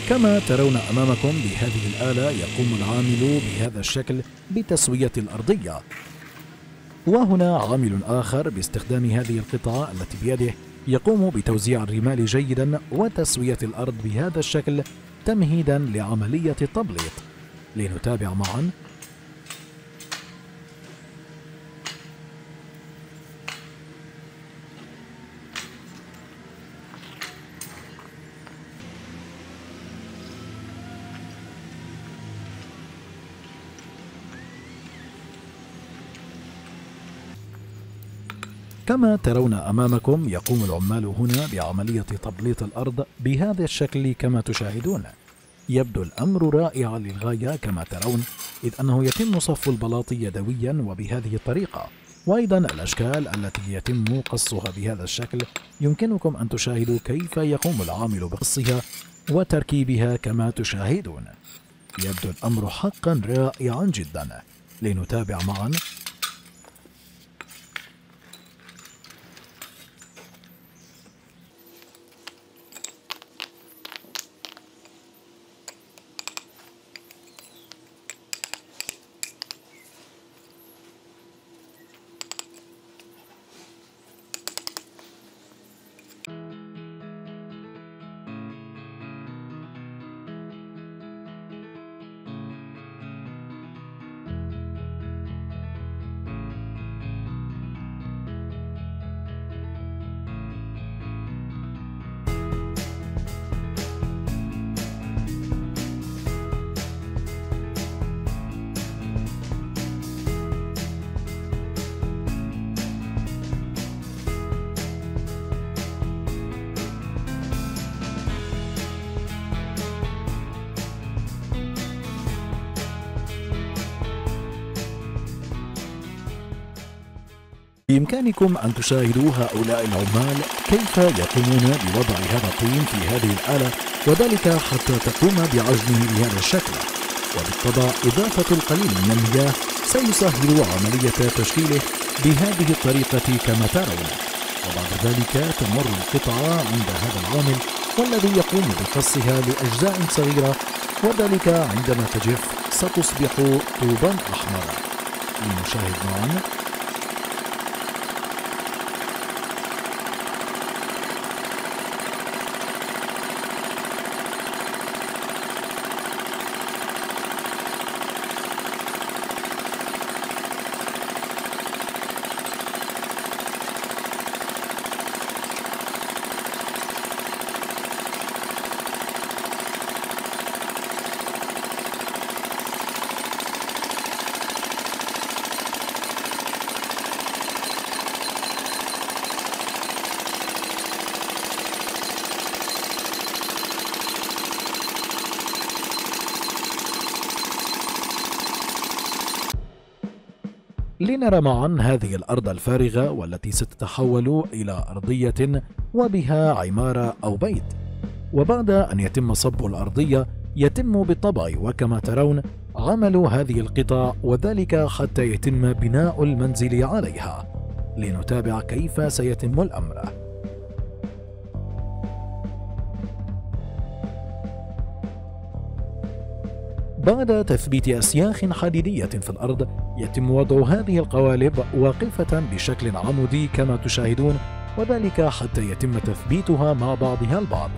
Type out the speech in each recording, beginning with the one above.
كما ترون أمامكم بهذه الآلة يقوم العامل بهذا الشكل بتسوية الأرضية. وهنا عامل آخر باستخدام هذه القطعة التي بيده يقوم بتوزيع الرمال جيدا وتسوية الأرض بهذا الشكل تمهيدا لعملية التبليط. لنتابع معا. كما ترون أمامكم يقوم العمال هنا بعملية تبليط الأرض بهذا الشكل كما تشاهدون. يبدو الأمر رائعا للغاية كما ترون، إذ أنه يتم صف البلاط يدويا وبهذه الطريقة، وأيضا الأشكال التي يتم قصها بهذا الشكل يمكنكم أن تشاهدوا كيف يقوم العامل بقصها وتركيبها كما تشاهدون. يبدو الأمر حقا رائعا جدا. لنتابع معا. بإمكانكم أن تشاهدوا هؤلاء العمال كيف يقومون بوضع هذا الطين في هذه الآلة، وذلك حتى تقوم بعجنه بهذا الشكل. وبالطبع إضافة القليل من المياه سيسهل عملية تشكيله بهذه الطريقة كما ترون. وبعد ذلك تمر القطعة عند هذا العامل والذي يقوم بقصها لأجزاء صغيرة، وذلك عندما تجف ستصبح طوبا أحمر. لنشاهد معا. لنرى معا هذه الأرض الفارغة والتي ستتحول إلى أرضية وبها عمارة أو بيت. وبعد أن يتم صب الأرضية يتم بالطبع وكما ترون عمل هذه القطع، وذلك حتى يتم بناء المنزل عليها. لنتابع كيف سيتم الأمر. بعد تثبيت أسياخ حديدية في الأرض يتم وضع هذه القوالب واقفة بشكل عمودي كما تشاهدون، وذلك حتى يتم تثبيتها مع بعضها البعض.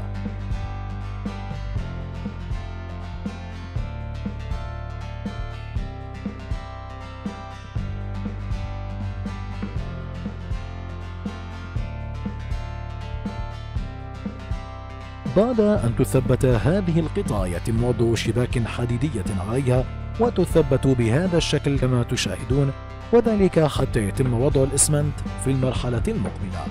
بعد أن تثبت هذه القطع يتم وضع شباك حديدية عليها وتثبت بهذا الشكل كما تشاهدون، وذلك حتى يتم وضع الإسمنت في المرحلة المقبلة.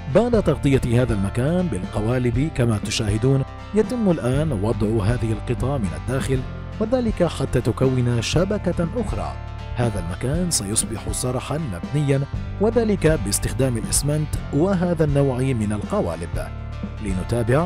بعد تغطية هذا المكان بالقوالب كما تشاهدون، يتم الآن وضع هذه القطع من الداخل، وذلك حتى تكون شبكة أخرى. هذا المكان سيصبح صرحا مبنيا، وذلك باستخدام الإسمنت وهذا النوع من القوالب. لنتابع.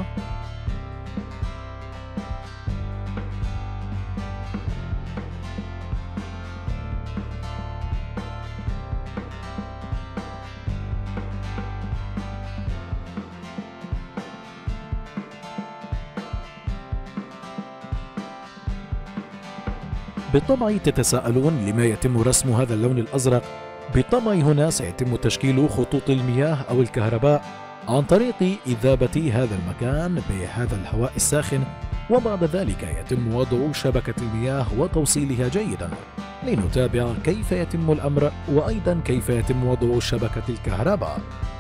بالطبع تتساءلون لما يتم رسم هذا اللون الأزرق. بالطبع هنا سيتم تشكيل خطوط المياه أو الكهرباء عن طريق إذابة هذا المكان بهذا الهواء الساخن، وبعد ذلك يتم وضع شبكة المياه وتوصيلها جيدا. لنتابع كيف يتم الأمر، وأيضا كيف يتم وضع شبكة الكهرباء.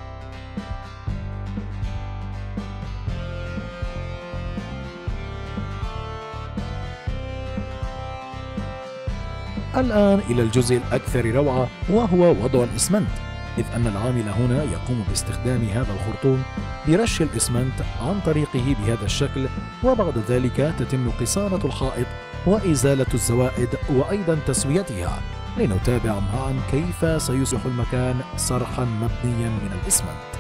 الآن إلى الجزء الأكثر روعة، وهو وضع الإسمنت، إذ أن العامل هنا يقوم باستخدام هذا الخرطوم برش الإسمنت عن طريقه بهذا الشكل، وبعد ذلك تتم قصارة الحائط وإزالة الزوائد وأيضا تسويتها. لنتابع معا كيف سيصبح المكان صرحا مبنيا من الإسمنت.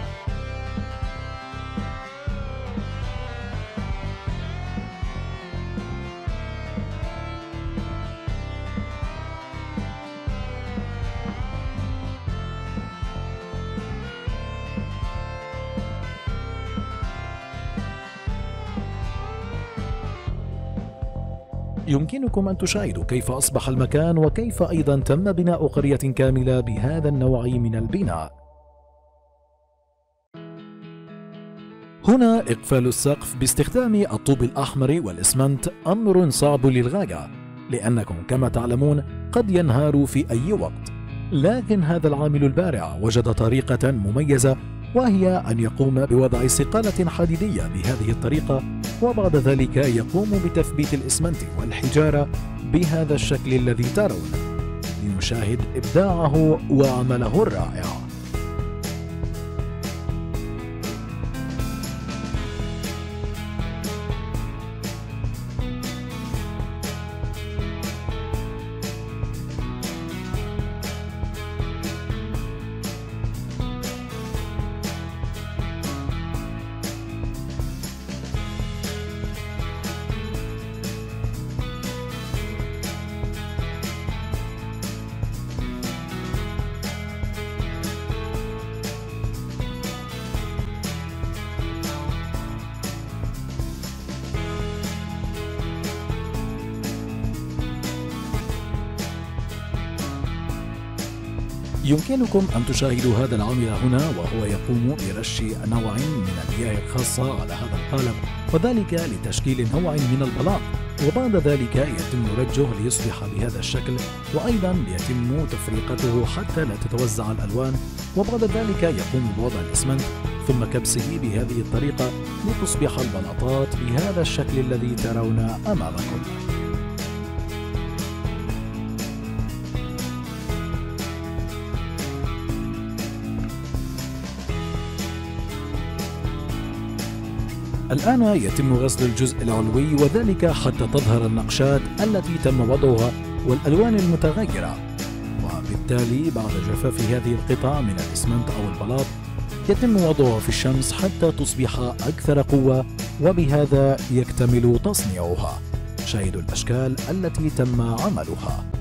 يمكنكم أن تشاهدوا كيف أصبح المكان، وكيف أيضا تم بناء قرية كاملة بهذا النوع من البناء. هنا إقفال السقف باستخدام الطوب الأحمر والإسمنت أمر صعب للغاية، لأنكم كما تعلمون قد ينهار في أي وقت، لكن هذا العامل البارع وجد طريقة مميزة، وهي أن يقوم بوضع صقالة حديدية بهذه الطريقة، وبعد ذلك يقوم بتثبيت الإسمنت والحجارة بهذا الشكل الذي ترون. لنشاهد إبداعه وعمله الرائع. يمكنكم أن تشاهدوا هذا العامل هنا وهو يقوم برش نوع من المياه الخاصة على هذا القالب، وذلك لتشكيل نوع من البلاط، وبعد ذلك يتم رجه ليصبح بهذا الشكل، وأيضا يتم تفريقته حتى لا تتوزع الألوان، وبعد ذلك يقوم بوضع الإسمنت ثم كبسه بهذه الطريقة لتصبح البلاطات بهذا الشكل الذي ترون أمامكم. الآن يتم غسل الجزء العلوي، وذلك حتى تظهر النقشات التي تم وضعها والألوان المتغيرة، وبالتالي بعد جفاف هذه القطع من الإسمنت أو البلاط يتم وضعها في الشمس حتى تصبح أكثر قوة، وبهذا يكتمل تصنيعها. شاهدوا الأشكال التي تم عملها.